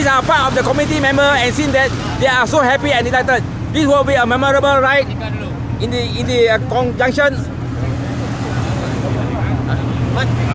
these are part of the committee member and seen that they are so happy and delighted. This will be a memorable ride in the conjunction.